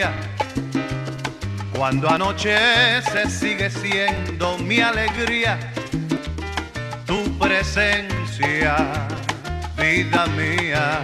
todavía. Cuando anochece sigue siendo mi alegría tu presencia, vida mía.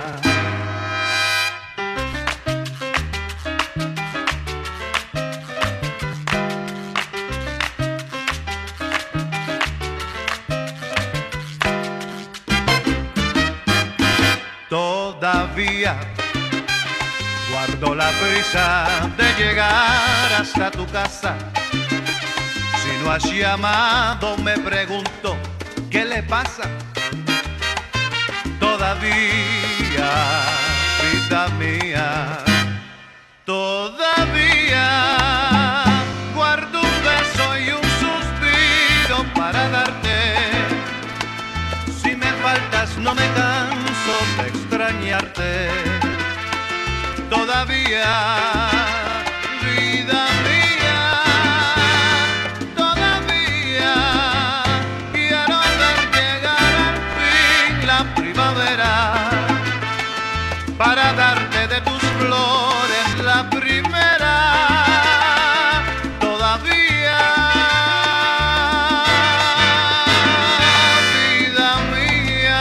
Todavía guardo la prisa de llegar hasta tu casa. Si no has llamado me pregunto ¿qué le pasa? Todavía, vida mía, todavía guardo un beso y un suspiro para darte. Si me faltas no me canso de extrañarte. Todavía, vida mía, todavía quiero ver llegar al fin la primavera para darte de tus flores la primera. Todavía, vida mía.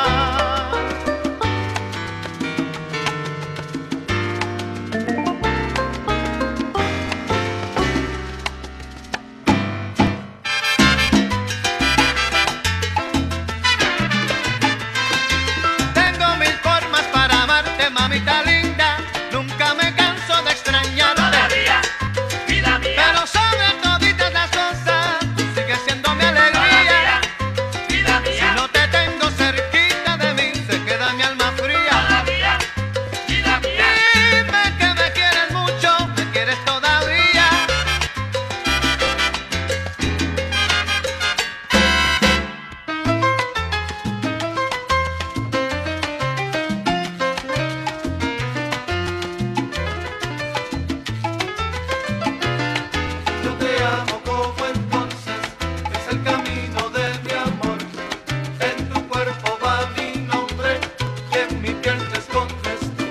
Mamita linda, nunca me canso de extrañarte. Todavía, vida mía. Pero sobre toditas las cosas, tú sigues siendo mi alegría. Todavía, vida mía. Si no te tengo cerquita de mí, se queda mi alma fría. Todavía, vida mía. Dime que me quieres mucho, me quieres todavía. Yo te amo como entonces, es el camino de mi amor. En tu cuerpo va mi nombre y en mi piel te escondes tú.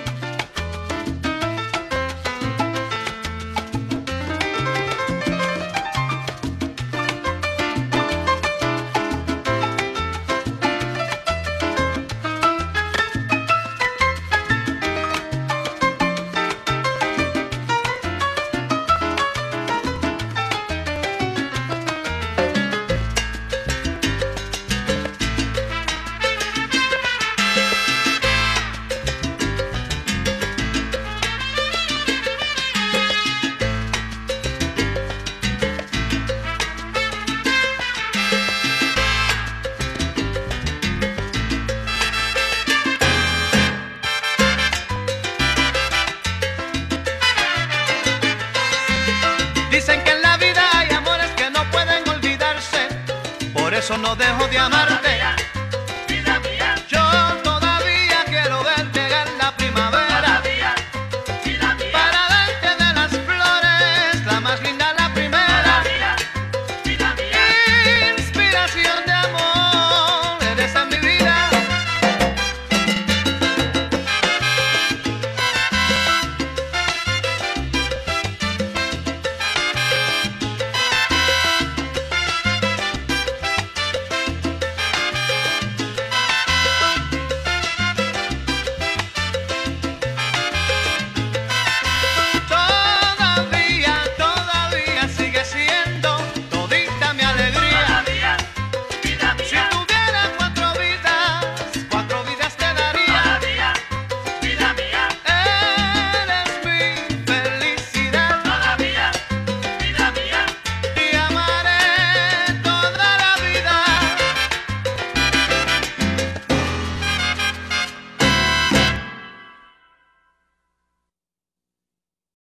Dicen que en la vida hay amores que no pueden olvidarse, por eso no dejo de amarte.